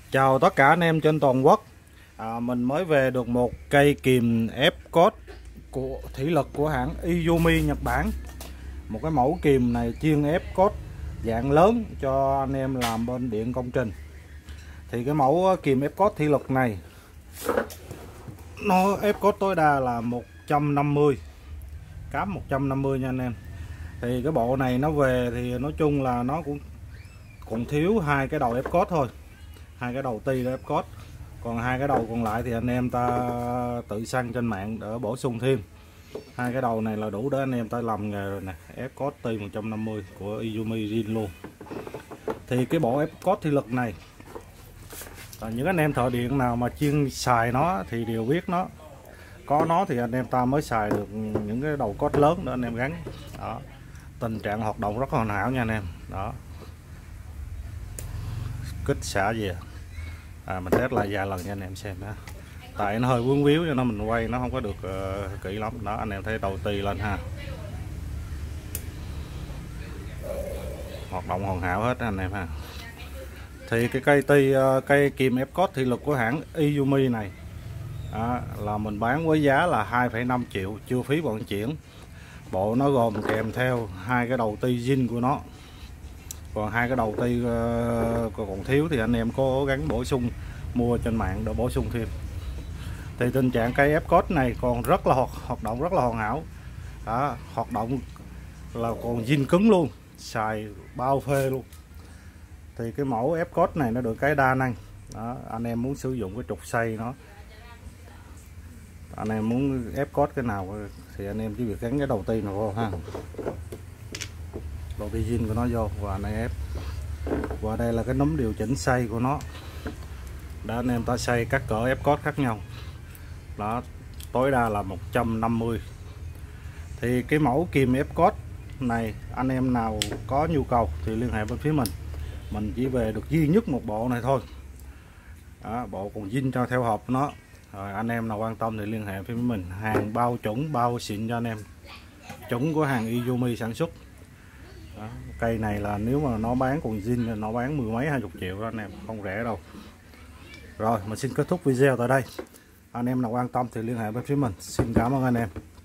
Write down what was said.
Chào tất cả anh em trên toàn quốc. Mình mới về được một cây kìm ép-cốt của thủy lực của hãng Izumi Nhật Bản. Một cái mẫu kìm này chuyên ép-cốt dạng lớn cho anh em làm bên điện công trình. Thì cái mẫu kìm ép-cốt thủy lực này nó ép-cốt tối đa là 150, cám 150 nha anh em. Thì cái bộ này nó về thì nói chung là nó cũng còn thiếu hai cái đầu ép-cốt thôi, hai cái đầu ti ép cốt, còn hai cái đầu còn lại thì anh em ta tự săn trên mạng để bổ sung thêm. Hai cái đầu này là đủ để anh em ta làm nghề rồi nè, ép cốt ti 150 của Izumi zin luôn. Thì cái bộ ép cốt thủy lực này những anh em thợ điện nào mà chuyên xài nó thì đều biết nó, có nó thì anh em ta mới xài được những cái đầu cốt lớn để anh em gắn đó. Tình trạng hoạt động rất hoàn hảo nha anh em đó. Kích xả về mình test lại vài lần cho anh em xem đó. Tại nó hơi vướng víu cho nên mình quay nó không có được kỹ lắm đó. Anh em thấy đầu tì lên ha, hoạt động hoàn hảo hết anh em ha. Thì cái cây kìm ép cốt thị lực của hãng Izumi này là mình bán với giá là 2,5 triệu chưa phí vận chuyển. Bộ nó gồm kèm theo hai cái đầu ti zin của nó, còn hai cái đầu ti còn thiếu thì anh em cố gắng bổ sung mua trên mạng để bổ sung thêm. Thì tình trạng cây ép cốt này còn rất là hoạt động rất là hoàn hảo đó, hoạt động là còn zin cứng luôn, xài bao phê luôn. Thì cái mẫu ép cốt này nó được cái đa năng đó, anh em muốn sử dụng cái trục xoay nó, anh em muốn ép cốt cái nào thì anh em chỉ việc gắn cái đầu ti nào vô ha, đầu ti zin của nó vô và anh ép. Và đây là cái núm điều chỉnh xoay của nó để anh em ta xoay các cỡ ép cốt khác nhau đó, tối đa là 150. Thì cái mẫu kìm ép cốt này anh em nào có nhu cầu thì liên hệ với phía mình chỉ về được duy nhất một bộ này thôi đó, bộ còn zin cho theo hộp nó. Rồi anh em nào quan tâm thì liên hệ với mình, hàng bao chuẩn bao xịn cho anh em, chuẩn của hàng Izumi sản xuất đó. Cây này là nếu mà nó bán còn zin nó bán mười mấy 20 triệu đó anh em, không rẻ đâu. Rồi mình xin kết thúc video tại đây. Anh em nào quan tâm thì liên hệ với phía mình. Xin cảm ơn anh em.